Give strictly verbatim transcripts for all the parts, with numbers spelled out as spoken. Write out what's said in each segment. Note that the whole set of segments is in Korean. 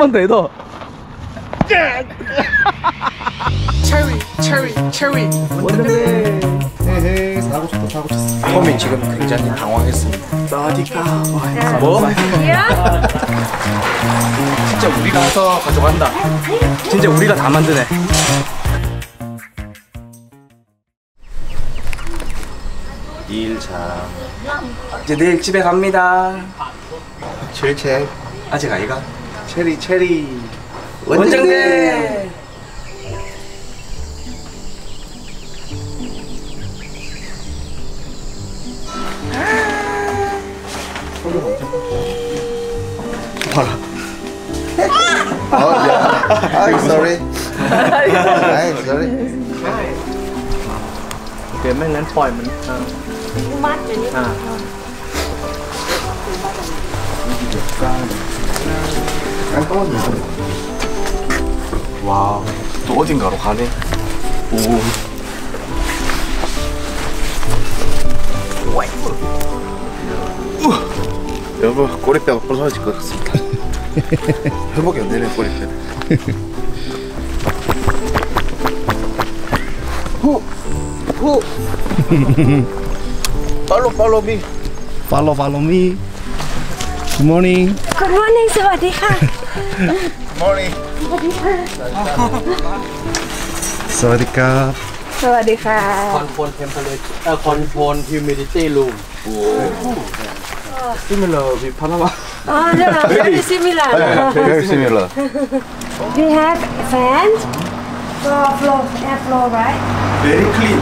좀만 더 해도. 체리 체리 체리 원정대. 헤헤 사고 쳤다 사고 쳤어. 톰이 지금 굉장히 당황했습니다. 사디카. 뭐? 진짜 우리가 해서 가져간다. 진짜 우리가 다 만드네. 일 차 이제 내일 집에 갑니다. 칠체 아직 아이가? 체리 체리 원정대. 봐라. 어, 야. I'm sorry. I'm sorry. เดี๋ยวไม่งั้นปล่อยมันมัดอย่างนี้อ่า 와, 또 어딘가로 가네. 오. 여러분 꼬리뼈가 부서질 것 같습니다. 회복이 안 되네 꼬리뼈. 후, 후. 팔로 팔로 미. follow follow me. Good morning. Good morning สวัสดีค่ะ Morning. สวัสดีค่ะสวัสดีครับสวัสดีค่ะคอนโทรลเทมเพอเรเจอร์เอ่อคอนโทรลฮิวมิดิตี้รูม Similar with Panama. Oh no very similar Very similar. we have fans for flow air flow right Very clean.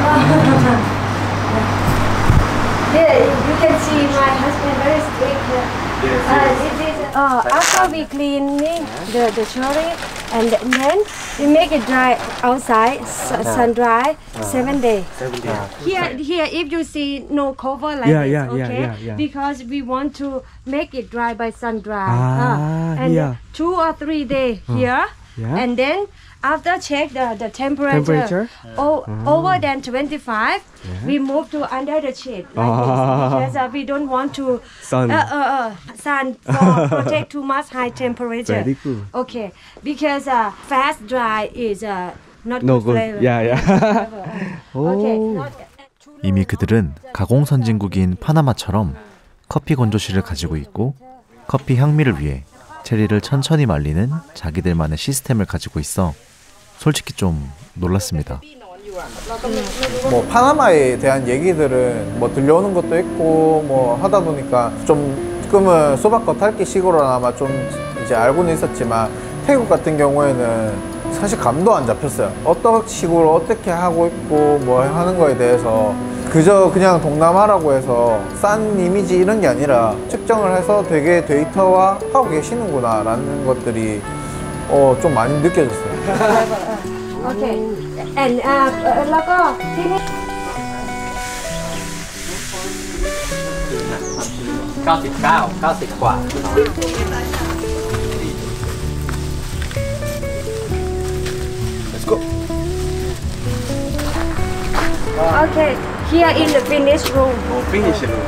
yeah you can see my husband very strict here uh, this is uh, after we cleaning the the cherry and then we make it dry outside sun dry seven days here here if you see no cover like Yeah, this yeah, yeah, okay yeah, yeah. because we want to make it dry by sun dry Ah, uh, and yeah. two or three days here Yeah. and then after check the the temperature, Temperature? o- over than twenty-five we move to under the shade like this Ah. because uh, we don't want to Sun. uh, uh, uh, sun for protect too much high temperature Very good. okay because uh, fast dry is uh, not No good good. flavor. Yeah, yeah. okay 오. not 이미 그들은 가공 선진국인 파나마처럼 커피 건조실을 가지고 있고 커피 향미를 위해 체리를 천천히 말리는 자기들만의 시스템을 가지고 있어 솔직히 좀 놀랐습니다. 뭐 파나마에 대한 얘기들은 뭐 들려오는 것도 있고 뭐 하다 보니까 좀 조금은 소박 겉핥기식으로나마 좀 이제 알고는 있었지만 태국 같은 경우에는 사실 감도 안 잡혔어요. 어떤 식으로 어떻게 하고 있고 뭐 하는 거에 대해서 그저 그냥 동남아라고 해서 싼 이미지 이런 게 아니라 측정을 해서 되게 데이터화 하고 계시는구나 라는 것들이 어, 좀 많이 느껴졌어요. okay and uh, แล้วก็ที่นี่เก้าสิบเก้า เก้าสิบกว่า Let's go. okay here in the finish room Oh, finish it.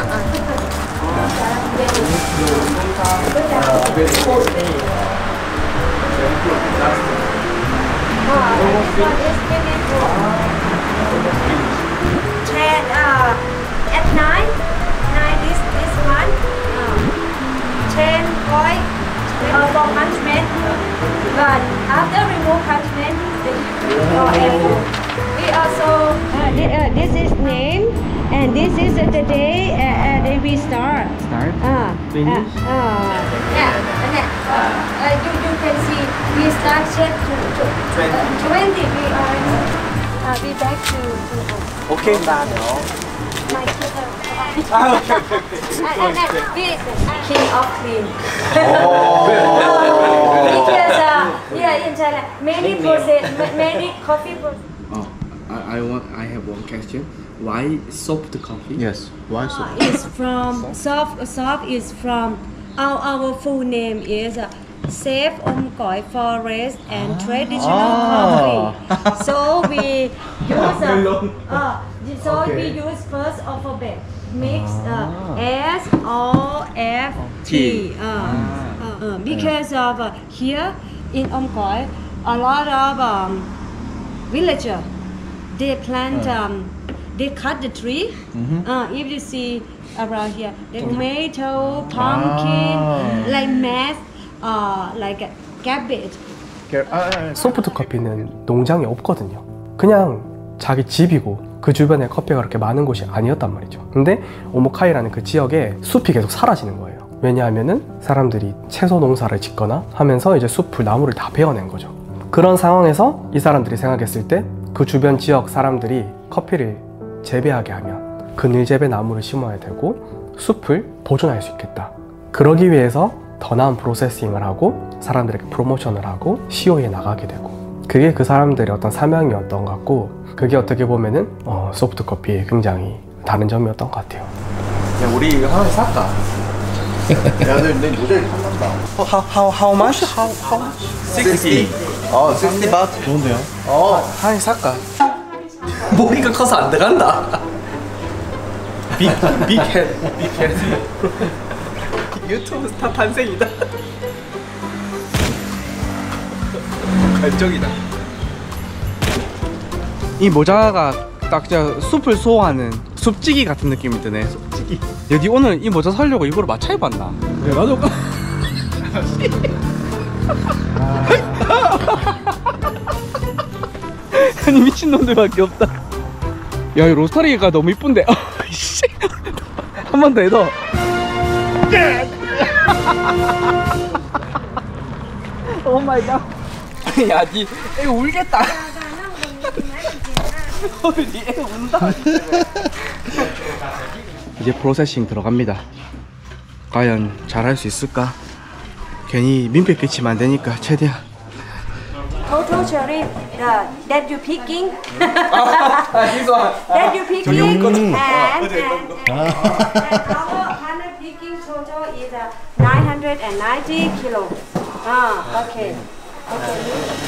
ten uh, at nine nine this this one uh, ten point uh, for punishment but after remove punishment for apple we also uh, thi- uh, this is name and this is uh, the day uh, uh, that we start Start? uh, Finish? uh, uh, yeah and then, uh, uh, you, you can see we start set to, to uh, twenty we are uh, we back to, to Okay, man. my uh, and, and, and we king of clean because uh, yeah in China many process ma- many coffee process Oh, I, I want. I have one question. Why soft coffee? Yes. Why so? is from soft soft is from our our full name is uh, Safe Om Koi Forest and Traditional Coffee. So we use uh, uh, so we use first alphabet mix uh, S O F T uh, uh, uh, because of uh, here in Omkoi, a lot of um, villager they plant um, they cut the tree. Uh, if you see around here, the tomato, pumpkin, like mass, uh, like cabbage. 소프트 커피는 농장이 없거든요. 그냥 자기 집이고 그 주변에 커피가 그렇게 많은 곳이 아니었단 말이죠. 근데 오모카이라는 그 지역에 숲이 계속 사라지는 거예요. 왜냐하면은 사람들이 채소 농사를 짓거나 하면서 이제 숲을 나무를 다 베어낸 거죠. 그런 상황에서 이 사람들이 생각했을 때 그 주변 지역 사람들이 커피를 재배하게 하면 그늘재배 나무를 심어야 되고 숲을 보존할 수 있겠다. 그러기 위해서 더 나은 프로세싱을 하고 사람들에게 프로모션을 하고 시오에 나가게 되고, 그게 그 사람들의 어떤 사명이었던 것 같고, 그게 어떻게 보면은 어, 소프트 커피의 굉장히 다른 점이었던 것 같아요. 야, 우리 이거 하나 살까? 야, 내, 내 모델 탐난다. How how how much? How, how much? sixty. 어, sixty baht. 좋은데요? 어, 하나 살까? 머리가 커서 안 들어간다. 빅, 빅헤드, 빅헤드. 유튜브 스타 탄생이다. 갈적이다. 이 모자가 딱 진짜 숲을 소화하는 숲지기 같은 느낌이 드네. 숲지기. 여기 오늘 이 모자 사려고 이거를 마차 입었나? 그래 나도. 아니 미친놈들밖에 없다. 야, 이 로스타리가 너무 이쁜데. 한 번 더 해도. 오 마이 갓. 야, 니 애가 울겠다. 니 애가 운다. 이제 프로세싱 들어갑니다. 과연 잘할 수 있을까? 괜히 민폐 끼치면 안 되니까 최대한. Total cherry uh, that you picking. this one. That you picking and, and, and, 아. and our hundred picking total is uh, nine hundred ninety kilo. Ah, okay. Okay.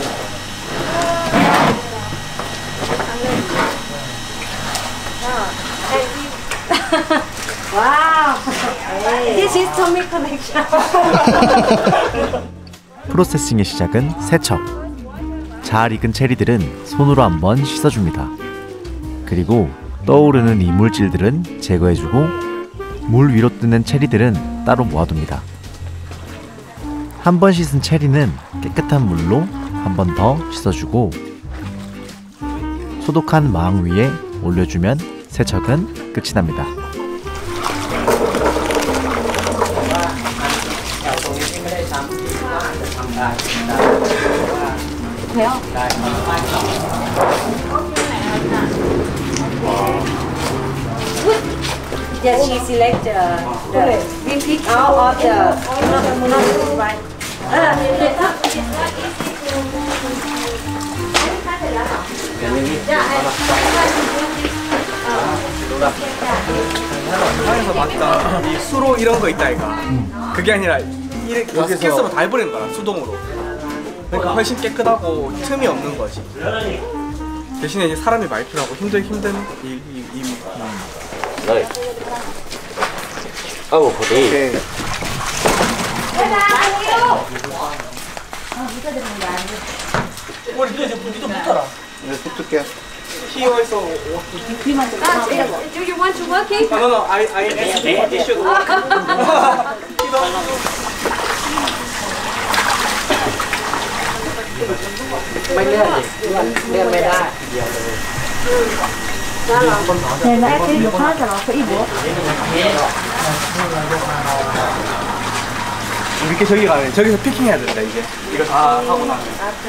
Ah, and you. Wow. This is Tommy collection. 프로세싱의 시작은 세척. 잘 익은 체리들은 손으로 한번 씻어줍니다. 그리고 떠오르는 이물질들은 제거해주고 물 위로 뜨는 체리들은 따로 모아둡니다. 한 번 씻은 체리는 깨끗한 물로 한 번 더 씻어주고 소독한 망 위에 올려주면 세척은 끝이 납니다. Yeah, she select uh, the we pick out of the not, not right. Uh, it's not it's not easy to. Yeah, 세상에서 봤던 이 수로 이런 거 있다 이가. 그게 아니라 이렇게 여기서 다 해버리는 거야 수동으로. 그러니까 훨씬 깨끗하고 틈이 없는 거지. 대신에 이제 사람이 많이 필요하고 힘들 힘든 이 이 이. 네. 아우 고대. 우리 이제 무기도 붙어라. 네, 붙을게. 히어에서. Uh, do you want to working? No, no, I, I, I, I should work. ไม่เลื่อนดิเลื่อนไม่ได้เดียวเลย 이렇게 저기 가면 저기서 피킹해야 된다 이제. 이거 다 하고 나면.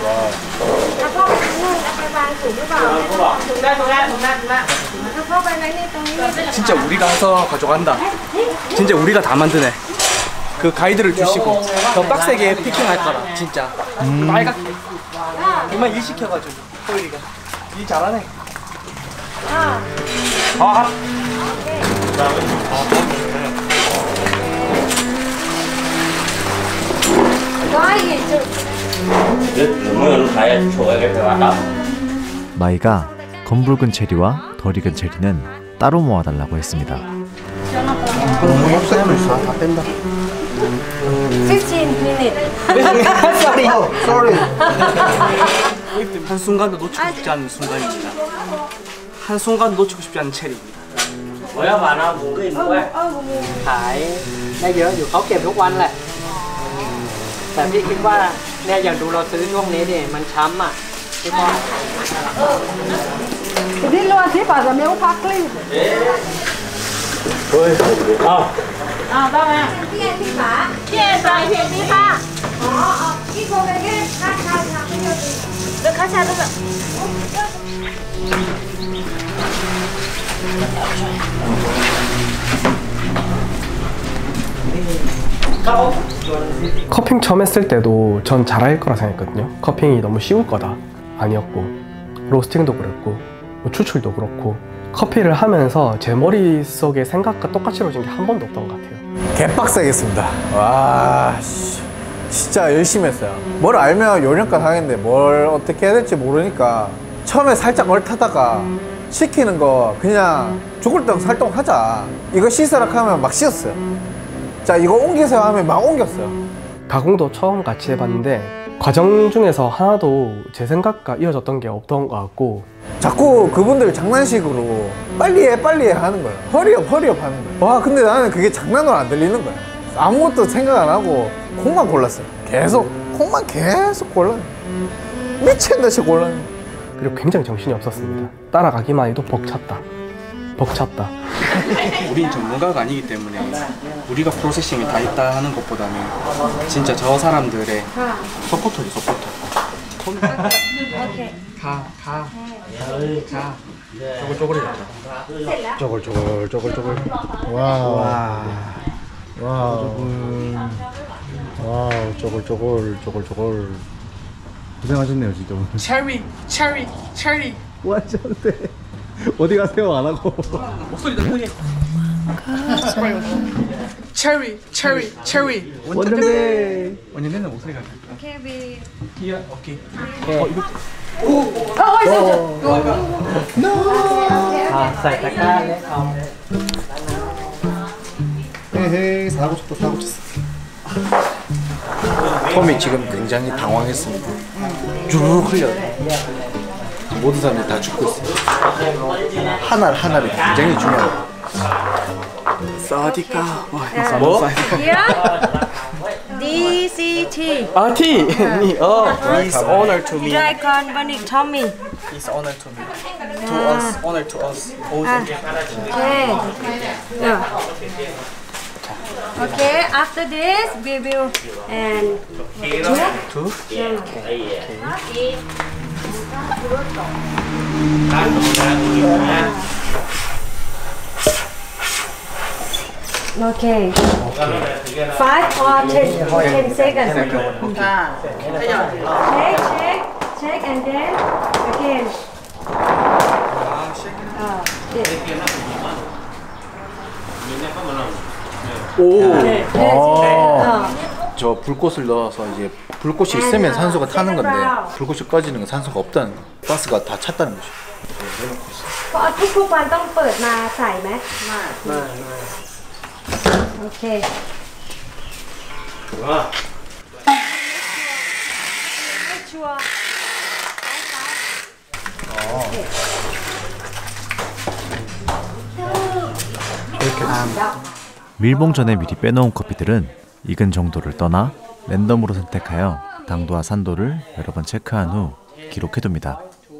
진짜 우리가 해서 가져간다. 진짜 우리가 다 만드네. 그 가이드를 주시고 더 빡세게 피킹할 거라 진짜. 음. 빨갛게. 이만 일 시켜가지고 호일이가 일 잘하네. 아. 아. 마이가 검붉은 체리와 덜 익은 체리는 따로 모아달라고 했습니다. 옥색도 있어. 다 뺀다. fifteen minutes. Sorry. sorry. 한 순간도 놓치고 싶지 않은 순간입니다. 한 순간 놓치고 싶지 않은 체리입니다. Bữa bà nó buồn cái gì quá. Tại bây giờอยู่เขาเก็บทุกวันแหละแต่พี่คิดว่าเนี่ยอย่างดูเราซื้อช่วงนี้ดิมันช้ำอ่ะพี่พ่อ đi luôn chứ bảo là nếu phát đi À đâu nè. Cái em đi phá. Cái em rồi hiện đi phá. Ờ ờ cái cô cái cái khá khá khá được khá xa được rồi. 커핑 처음 했을 때도 전 잘할 거라 생각했거든요. 커핑이 너무 쉬울 거다. 아니었고 로스팅도 그랬고 뭐 추출도 그렇고 커피를 하면서 제 머릿속에 생각과 똑같이 이루어진 게 한 번도 없던 것 같아요. 개빡세겠습니다. 와, 씨, 진짜 열심히 했어요. 뭘 알면 요령껏 하겠는데 뭘 어떻게 해야 될지 모르니까 처음에 살짝 얼타다가 시키는 거 그냥 조글덩 살동 하자. 이거 씻으라 하면 막 씻었어요. 자, 이거 옮기세요 하면 막 옮겼어요. 가공도 처음 같이 해봤는데 과정 중에서 하나도 제 생각과 이어졌던 게 없던 것 같고 자꾸 그분들 장난식으로 빨리 해 빨리 해 하는 거예요. 허리업 허리업 하는 거예요. 와, 근데 나는 그게 장난으로 안 들리는 거예요. 아무것도 생각 안 하고 콩만 골랐어요. 계속 콩만 계속 골라요. 미친 듯이 골라요. 그리고 굉장히 정신이 없었습니다. 따라가기만 해도 벅찼다 벅찼다. 우린 전문가가 아니기 때문에 우리가 프로세싱이 다 있다 하는 것보다는 진짜 저 사람들의 서포터지 서포터. 오케이. 가, 가, 가. 쪼글쪼글이다. 쪼글쪼글 쪼글쪼글. 와우. 와우. 와우. 쪼글쪼글 쪼글쪼글. 고생하셨네요 진짜 오늘. 체리, 체리, 체리. 뭐 하셨는데? 어디 가세요 안 하고? 목소리 다 크게. 체리, 체리, 체리. 원정대. 원년대는 목소리가. Okay, we. 이야, 오케이. 어 이거. À, xài tạc ca đấy không? 헤헤 사고 쳤다 사고 쳤어. 톰이 지금 굉장히 당황했습니다. 주르륵 흘려요. 모든 사람들이 다 죽고 있어요. 하나 하나를 굉장히 중요해요. 사디카. 뭐? Here. D C T. 아, T. 어, it's honor to me. Dragon Bunny Tommy. It's honor to me. To us, honor to us. Ah, okay. Yeah. Okay, after this we will and two. Two. Okay. Five or ten, ten seconds. Check, check, check, and then again. Uh, 오. 네. 아. 저 불꽃을 넣어서 이제 불꽃이 있으면 산소가 타는 건데 불꽃이 꺼지는 건 산소가 없다는 거. 가스가 다 찼다는 거죠. ทุกๆวันต้องเปิดมาใส่ไหมโอเคไม่ชัวร์ 밀봉 전에 미리 빼놓은 커피들은 익은 정도를 떠나 랜덤으로 선택하여 당도와 산도를 여러 번 체크한 후 기록해둡니다.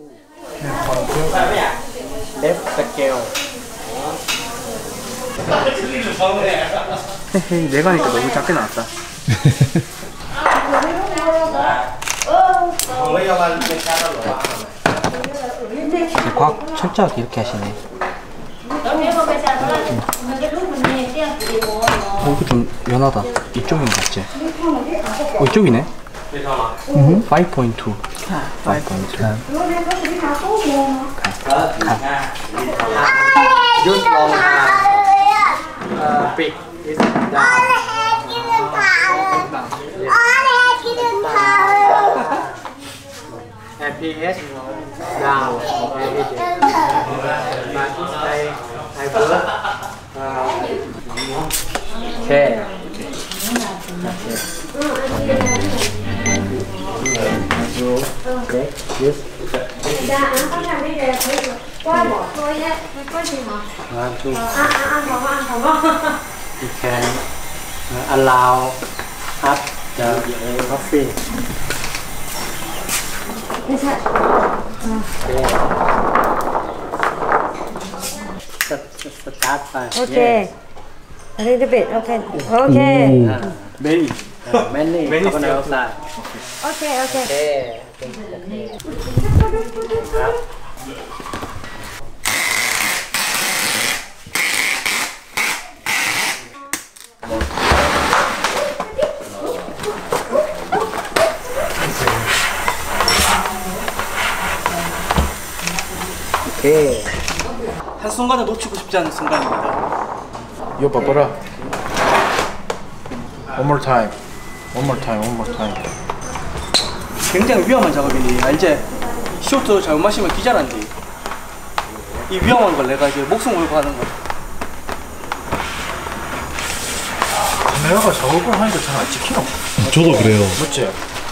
헤헤, 내가 하니까 너무 작게 나왔다. 과학 철저하게 이렇게 하시네. 어, 이거 좀 연하다. 이쪽인 것 같지? 어, 이쪽이네? 오 point two. 오 point two. Just long uh, big is down. And pH down. But I I work. Uh, okay. Dạ, con làm đi để qua bỏ thôi nhé. Có gì mà? One, two. À, à, ăn không, ăn không. You can uh, allow up the coffee. Is it? Okay. Start, start by. Okay. Yes. A little bit. Okay. Okay. Uh, many. Uh, many. Many Many outside. Okay. Okay. Okay. Okay.ครับ 오케이. 한순간도 놓치고 싶지 않은 순간입니다. 이거 봐봐라. One more time. One more time. One more time. 굉장히 위험한 작업이니 알지? 쇼트 잘못 마시면 기절한디. 이 위험한 걸 내가 이제 목숨 걸고 하는 거야. 카메라가 작업을 하니까 잘 안 찍히나? 저도 그래요. 맞지?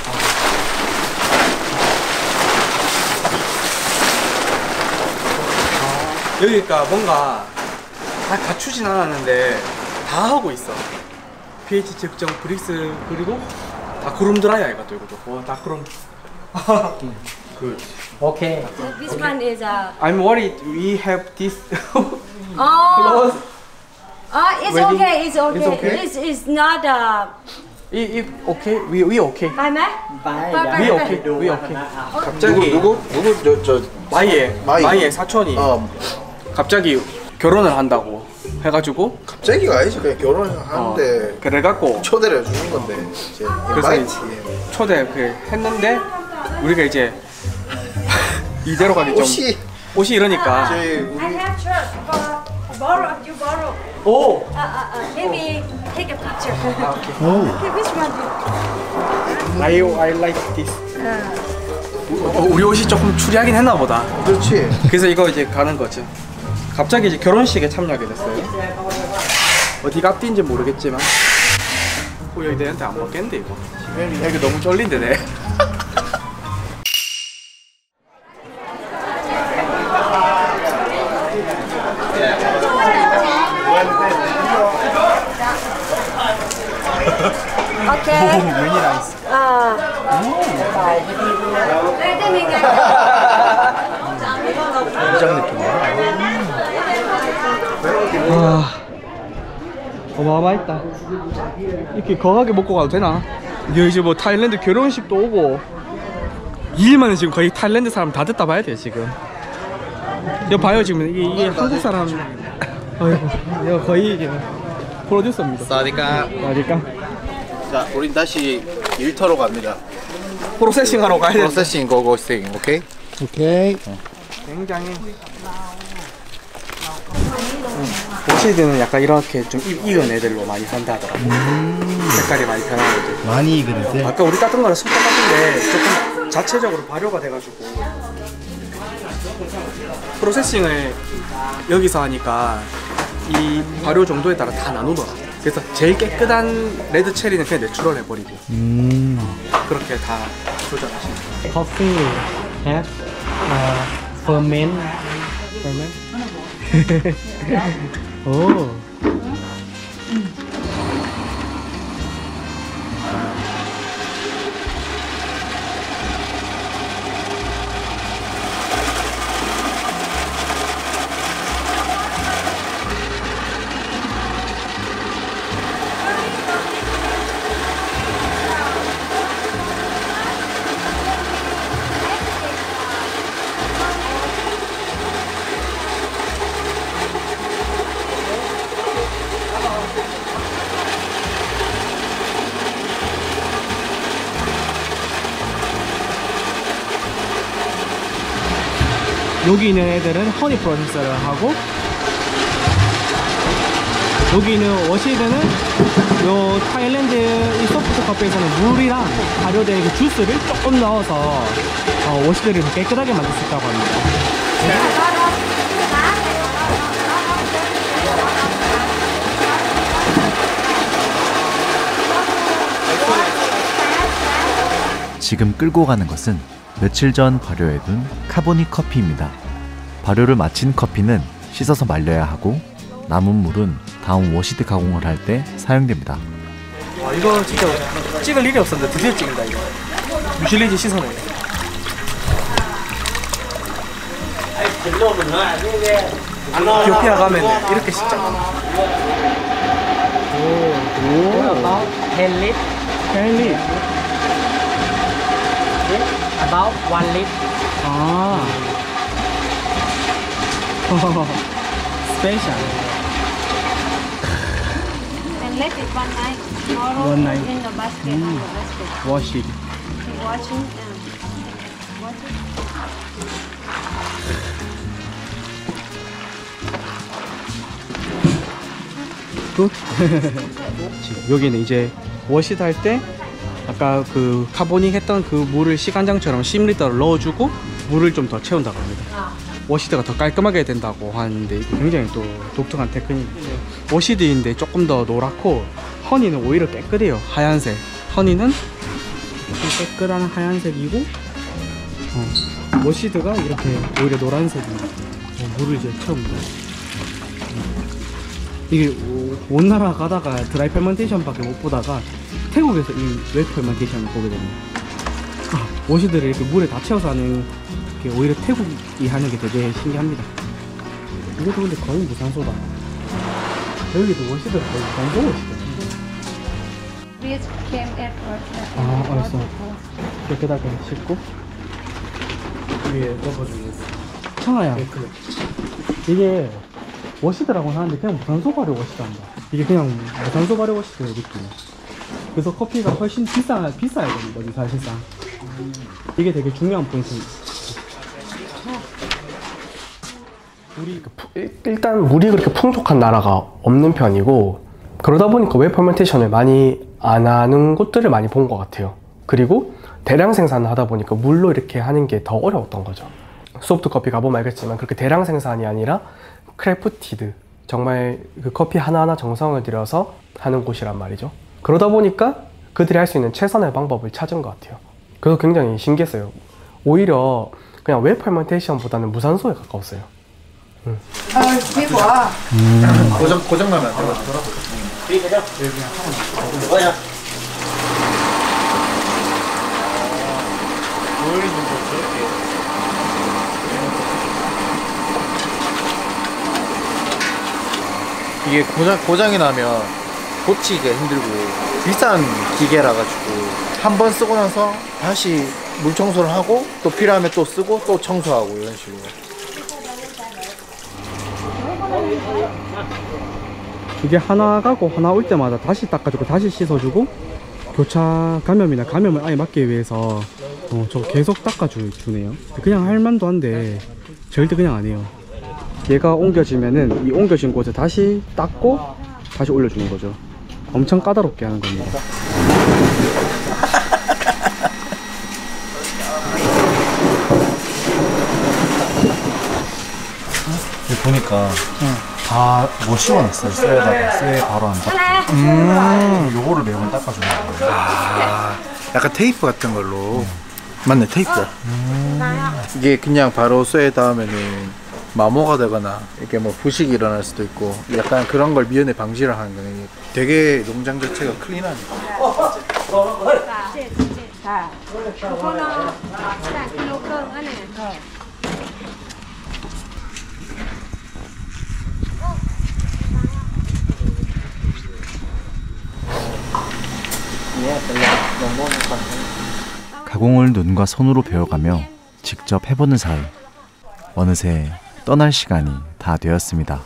여기가 뭔가 다 갖추진 않았는데 다 하고 있어. pH 측정, 브릭스 그리고 다 크롬 드라이야 이것도 이것도. 와, 다 크롬. 굿. Okay. This one is a. I'm worried we have this. Oh. Oh, it's Ready? okay. It's okay. It's okay? It's it's not a. 이, 이 okay? We we okay. Bye, man. Bye. Bye, bye, We bye. okay. We okay. 갑자기 누구 누구 누구 저 저 마이의 마이. 마이의 사촌이 어, 갑자기 결혼을 한다고 해가지고 갑자기가 아니지 그냥 결혼을 어, 하는데 그래갖고 초대를 해주는 건데 이제 그래서 인바이트. 초대 그 했는데 우리가 이제 이대로 가기 좀 옷이 옷이 이러니까 저희 I 우리 have shirt for borrow. You borrow. 오 Uh, uh, uh. Let me take a picture. 아, 오케이. Okay, which one? do I I like this. you- Uh, 어, 우리 옷이 조금 추리하긴 했나 보다. 그렇지. 그래서 이거 이제 가는 거죠. 갑자기 이제 결혼식에 참여하게 됐어요. 어디가 앞뒤인지 모르겠지만, 어, 여기 내한테 안 맞겠는데 이거. 여기 너무 쫄린데 내. okay. Very nice. Uh. Let me get. 아, 어마어마했다. 이렇게 거하게 먹고 가도 되나? 이게 이제 뭐 타일랜드 결혼식도 오고 이 일만은 지금 거의 타일랜드 사람 다 됐다 봐야 돼 지금. 이거 봐요 지금 이게, 이게 한국 사람. 아이고, 이거 거의 이게 프로듀서입니다. 사디까. 그러니까 자, 우린 다시 일터로 갑니다. 프로세싱 하러 가야 돼. 프로세싱 고고싱, 오케이? 오케이. 굉장히. 오시드는 약간 이렇게 좀 익- 익은 애들로 많이 산다 하더라고. 색깔이 많이 변하는 애들. 많이 익은데. 아까 우리 땄던 거랑 좀 똑같은데 조금 자체적으로 발효가 돼가지고 프로세싱을 여기서 하니까 이 발효 정도에 따라 다 나누더라. 그래서 제일 깨끗한 레드 체리는 그냥 내추럴 해버리고 음. 그렇게 다 조절하시면 돼요. Coffee have uh, ferment. Ferment. 오. 여기 있는 애들은 허니 프로세서를 하고 여기 있는 워시드는 요 타일랜드 이 소프트 커피에서는 물이랑 발효된 그 주스를 조금 넣어서 어, 워시드를 더 깨끗하게 만들 수 있다고 합니다. 지금 끌고 가는 것은 며칠 전 발효해둔 카보닉 커피입니다. 발효를 마친 커피는 씻어서 말려야 하고 남은 물은 다음 워시드 가공을 할 때 사용됩니다. 와, 이거 진짜 찍을 일이 없었는데 드디어 찍는다 이거. 뮤실리지 씻어내. 에티오피아 가면 이렇게 씻잖아. About ten lít. ten lít. About one lít. 아. 스페셜. And let it one night. Tomorrow One night. in the basket. On the basket. Wash it. Keep watching. Um, watch it. 굿. 여기는 이제 워시드 할 때 아까 그 카보닉 했던 그 물을 시간장처럼 십 리터를 넣어주고 물을 좀 더 채운다고 합니다. 워시드가 더 깔끔하게 된다고 하는데 이게 굉장히 또 독특한 테크닉이에요. 워시드인데 조금 더 노랗고 허니는 오히려 깨끗해요. 하얀색. 허니는 깨끗한 하얀색이고 어, 워시드가 이렇게 오히려 노란색입니다. 어, 물을 이제 채웁니다. 이게 온 나라 가다가 드라이 페먼테이션밖에 못 보다가 태국에서 이 웹 페먼테이션을 보게 됩니다. 아, 워시드를 이렇게 물에 다 채워서 하는 게 오히려 태국이 하는 게 되게 신기합니다. 이것도 근데 거의 무산소다. 여기도 워시드가 거의 무산소 워시드. Please came at first. 아, 알았어. 깨끗하게 씻고 위에 덮어주겠어. 청아야, 이게 워시드라고 하는데 그냥 무산소 발효 워시드한다. 이게 그냥 무산소 발효 워시드의 느낌이야. 그래서 커피가 훨씬 비싸, 비싸야 되는 거지 사실상. 이게 되게 중요한 포인트입니다. 물이 일단 물이 그렇게 풍족한 나라가 없는 편이고, 그러다 보니까 웹 퍼멘테이션을 많이 안 하는 곳들을 많이 본 것 같아요. 그리고 대량 생산을 하다 보니까 물로 이렇게 하는 게 더 어려웠던 거죠. 소프트 커피 가보면 알겠지만 그렇게 대량 생산이 아니라 크래프티드, 정말 그 커피 하나하나 정성을 들여서 하는 곳이란 말이죠. 그러다 보니까 그들이 할 수 있는 최선의 방법을 찾은 것 같아요. 그래서 굉장히 신기했어요. 오히려 그냥 웹 퍼멘테이션보다는 무산소에 가까웠어요. 음. 음. 고장, 고장나면 안 되거든. 이게 고장, 고장이 나면 고치기가 힘들고 비싼 기계라 가지고 한 번 쓰고 나서 다시 물 청소를 하고 또 필요하면 또 쓰고 또 청소하고 이런 식으로. 이게 하나 가고 하나 올 때마다 다시 닦아주고 다시 씻어주고 교차 감염이나 감염을 아예 막기 위해서 어, 저거 계속 닦아주네요. 그냥 할 만도 한데 절대 그냥 안 해요. 얘가 옮겨지면은 이 옮겨진 곳에 다시 닦고 다시 올려주는 거죠. 엄청 까다롭게 하는 겁니다. 보니까 응. 다 뭐 씌워놨어요. 쇠에다가 쇠 바로 안 닦고. 음, 요거를 매번 닦아주는 거예요. 아, 약간 테이프 같은 걸로. 음. 맞네, 테이프. 음. 이게 그냥 바로 쇠에 닿으면은 마모가 되거나 이렇게 뭐 부식이 일어날 수도 있고 약간 그런 걸 미연에 방지를 하는 거네. 되게 농장 자체가 클린하네. 가공을 눈과 손으로 배워가며 직접 해보는 사이 어느새 떠날 시간이 다 되었습니다.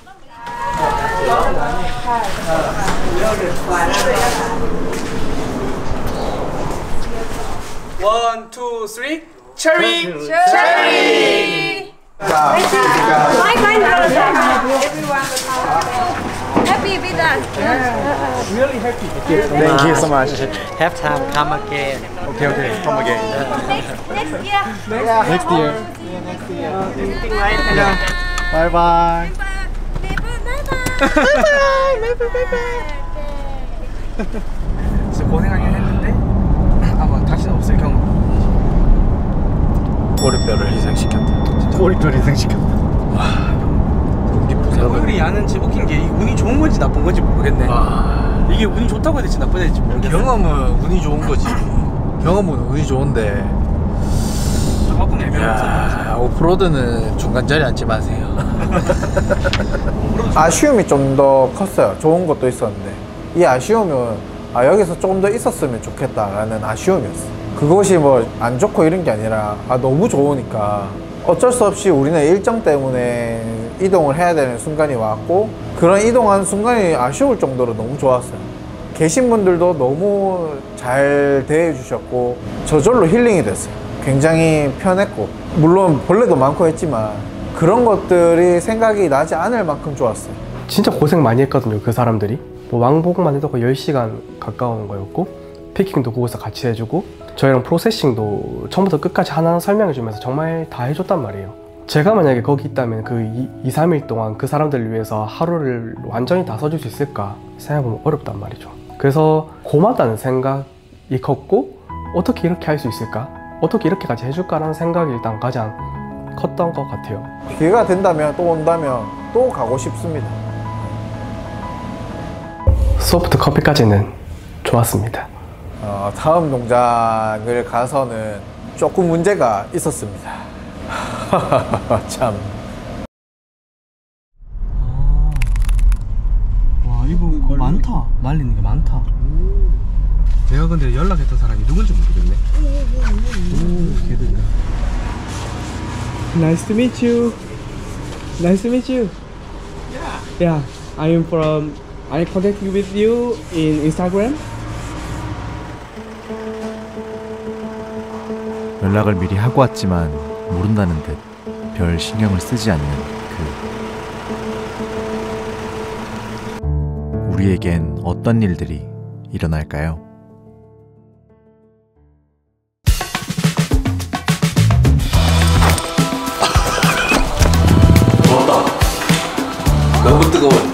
원, 투, 쓰리, 체리! 체리! My kind everyone happy with us. Really happy. Thank you so much. Have time, come again. Okay, okay, come again. Next, next year. Next year. Bye bye. 진짜 고생하긴 했는데 아마 다시는 없을 경우 꼬리털 인생시켰다. 우리 아는 제복인 게 운이 좋은 건지 나쁜 건지 모르겠네. 와. 이게 운이 좋다고 해야 될지 나빠야 될지 모르겠네. 경험은 운이 좋은 거지. 경험은 운이 좋은데. 조금 애매하다. 야, 오프로드는 중간 자리 앉지 마세요. 아쉬움이 좀 더 컸어요. 좋은 것도 있었는데 이 아쉬움은 아 여기서 조금 더 있었으면 좋겠다라는 아쉬움이었어. 그것이 뭐 안 좋고 이런 게 아니라 아 너무 좋으니까 어쩔 수 없이 우리는 일정 때문에 이동을 해야 되는 순간이 왔고 그런 이동하는 순간이 아쉬울 정도로 너무 좋았어요. 계신 분들도 너무 잘 대해 주셨고 저절로 힐링이 됐어요. 굉장히 편했고 물론 벌레도 많고 했지만 그런 것들이 생각이 나지 않을 만큼 좋았어요. 진짜 고생 많이 했거든요, 그 사람들이. 뭐 왕복만 해도 거의 열 시간 가까운 거였고 피킹도 거기서 같이 해주고 저희랑 프로세싱도 처음부터 끝까지 하나하나 설명해주면서 정말 다 해줬단 말이에요. 제가 만약에 거기 있다면 그 이, 삼 일 동안 그 사람들을 위해서 하루를 완전히 다 써줄 수 있을까 생각해보면 어렵단 말이죠. 그래서 고맙다는 생각이 컸고 어떻게 이렇게 할 수 있을까? 어떻게 이렇게까지 해줄까라는 생각이 일단 가장 컸던 것 같아요. 기회가 된다면 또 온다면 또 가고 싶습니다. 소프트 커피까지는 좋았습니다. 어, 다음 농장을 가서는 조금 문제가 있었습니다. 참. 와 이거 그거 많다. 말리는 게 많다. 내가 근데 연락했던 사람이 누군지 모르겠네. 오, 걔들이다. Nice to meet you. Nice to meet you. Yeah. Yeah. I am from. I contact with you in Instagram. 연락을 미리 하고 왔지만 모른다는 듯 별 신경을 쓰지 않는 그 우리에겐 어떤 일들이 일어날까요? 너무 뜨거워.